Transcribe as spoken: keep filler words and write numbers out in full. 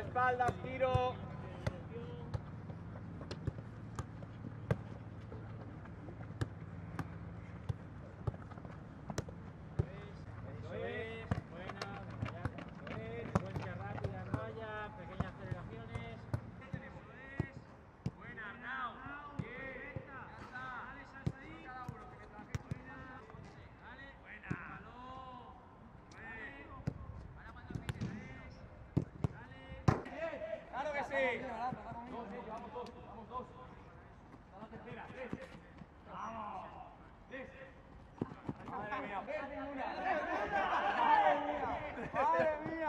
espaldas, tiro. Eso es, buena, eso es, secuencia rápida en raya, pequeñas aceleraciones. Tenemos, es. Buena, Arnau. Bien, ya está. Dale, salsa ahí. Cada uno que me traje. Buena. Dale. Buena. Balón. Dale. Ahora cuando pises. Dale. Bien. ¡Claro que sí! Dos, eh, llevamos dos, vamos dos. Está la tercera, tres. Vamos. Tres. ¡Madre mía! ¡Madre mía! ¡Madre mía!